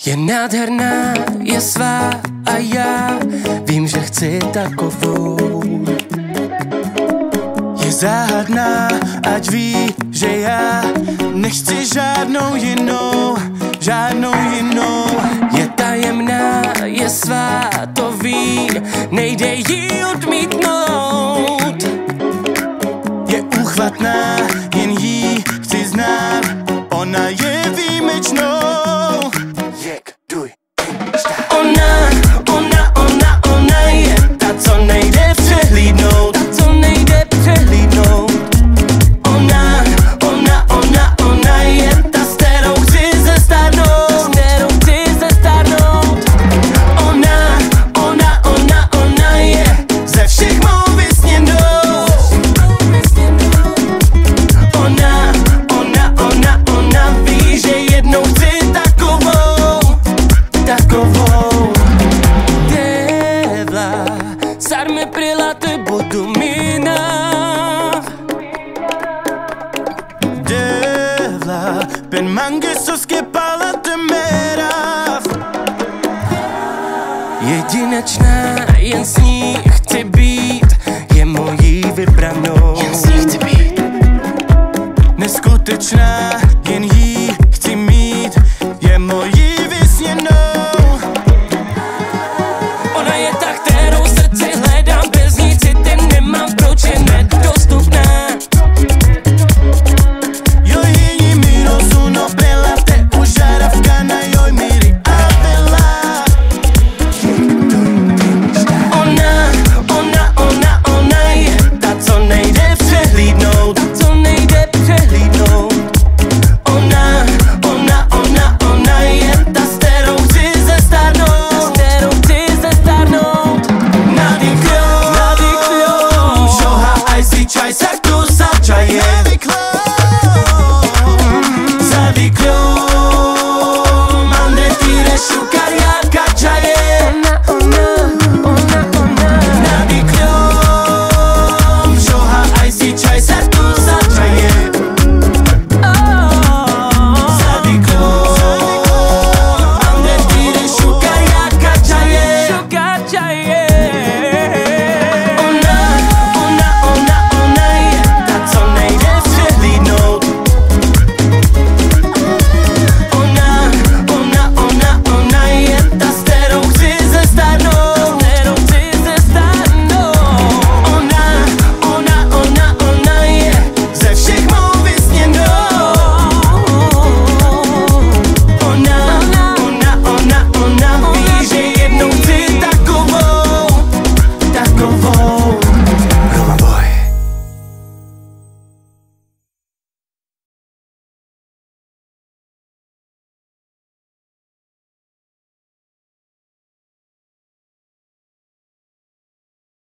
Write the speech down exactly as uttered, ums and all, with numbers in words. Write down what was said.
Je nádherná, je svá a já vím, že chci takovou. Je záhadná, ať ví, že já nechci žádnou jinou, žádnou jinou. Je tajemná, je svá, to ví, nejde jí odmítnout. Je úchvatná, jen jí chci znát, ona je výjimečnou. Ona, ona, ona, ona je ta, co nejde přehlídnout, ta, co nejde přehlídnout. Ona, ona, ona, ona je ta, s kterou chci zestárnout, s kterou chci zestárnout. Ona, ona, ona, ona je ze všech mou vysněnou. Ona, ona, ona, ona ví, že jednou chci takovou, takovou. Devla, sarme prilate budu mina. Devla, pen mange soske palate merav. Jedinečná, jen s ní chci být, je mojí vybranou.